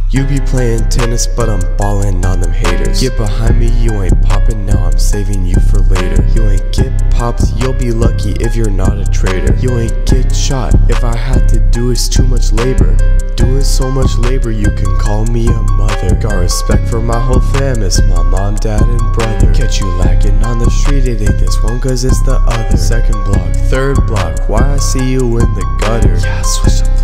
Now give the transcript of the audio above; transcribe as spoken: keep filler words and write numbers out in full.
You be playing tennis, but I'm ballin' on them haters. Get behind me, you ain't poppin', now I'm saving you for later. You ain't get popped, you'll be lucky if you're not a traitor. You ain't get shot, if I had to do it's too much labor. Doing so much labor, you can call me a mother. Got respect for my whole fam, it's my mom, dad, and brother. Catch you lacking on the street, it ain't this one cause it's the other. Second block, third block, why I see you in the gutter. Yeah, switch up.